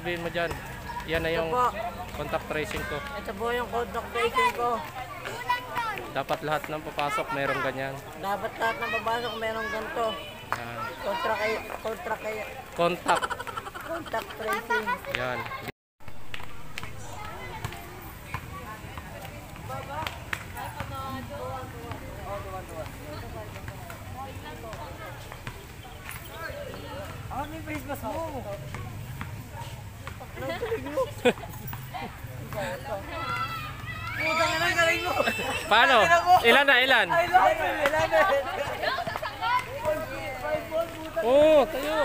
sabihin mo dyan? Yan na yung contact tracing ko. Ito po yung contact tracing ko. Dapat lahat ng papasok meron ganyan. Dapat lahat ng babasok meron ganito. Yan. Contact tracing. Yan. Ano yung Christmas mo? Putang ina, galing mo! Paano? Ilan na? Ilan? I love you! Ilan na? Oo, tayo.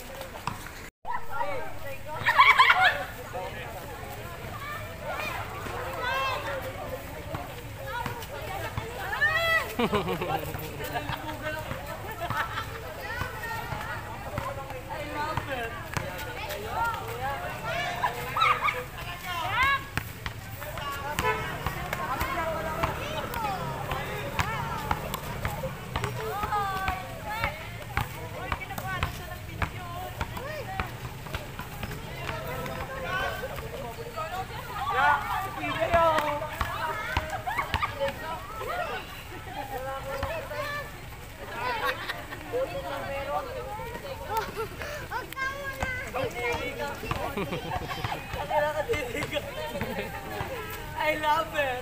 I love it!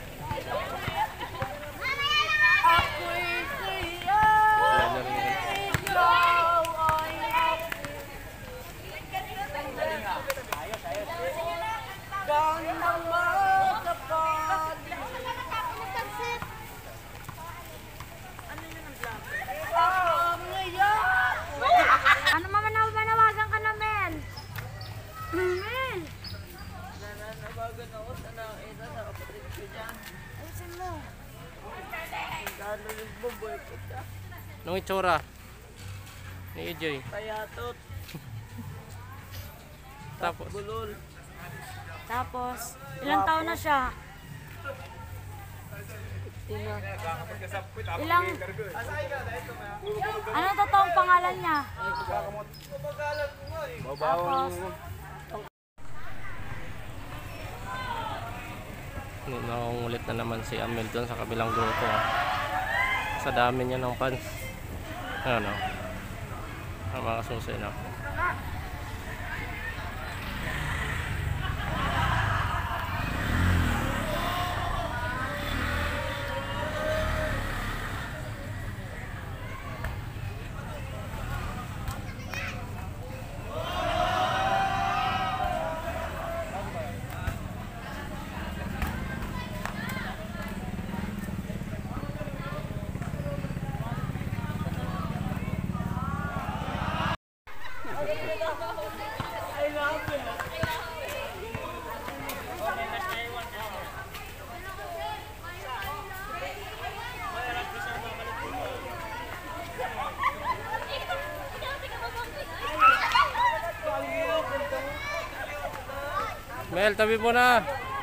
Ako'y siya! Gawin ng magkapag Ano manawagan ka namin? Mel! Nanawagan ako sa nakita sa kapatid ko dyan. Ayusin mo. Lalo nagboboy ko siya. Anong itsura? Ni EJ. Payatot. Tapos? Bulol. Tapos, ilang taon na siya? Ilang... Ano totoong pangalan niya? Tapos... Nangungulit na naman si Amel doon sa kabilang grupo. Sa dami niya ng fans. Ano? Ang mga kasusi na. I love it! Mel, tabi mo na.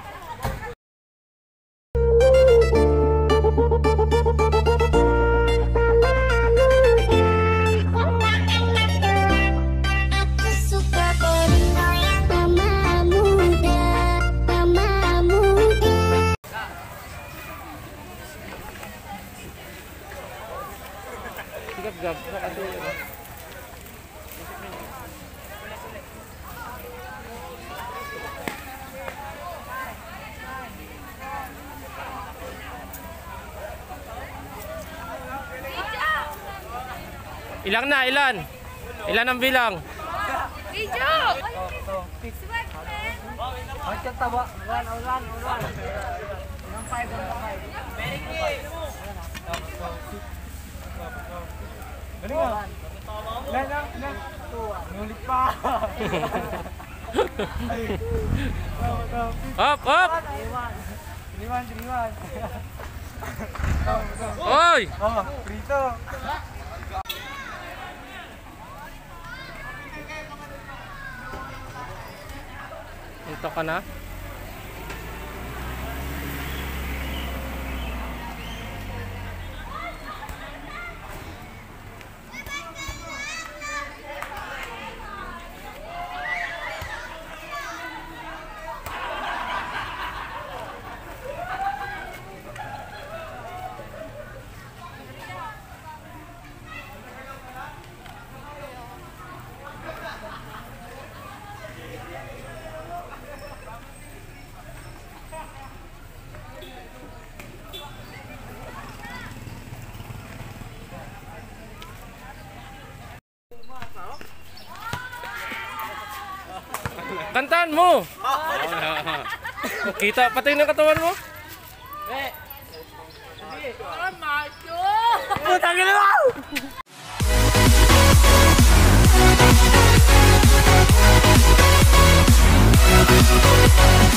Gab-gab. Ilang na? Ilan? Ilan ang bilang? Video! Ang taba. Ulan. Ang 5. Very good. Galing. Nulit pa. Up! Liwan. Oy! Oh, prito. Ito ka na? Kantaan mo! Kita pati ng katawan mo? Ah, macho! Putang ina mo!